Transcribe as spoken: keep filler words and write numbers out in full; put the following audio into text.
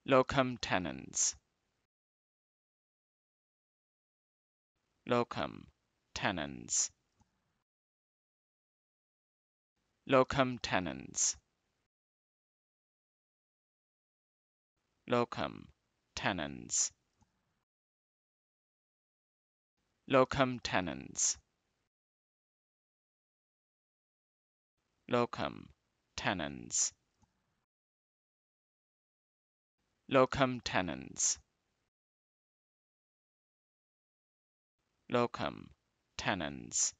Locum tenens. Locum tenens. Locum tenens. Locum tenens. Locum tenens. Locum tenens. Locum tenens. Locum tenens.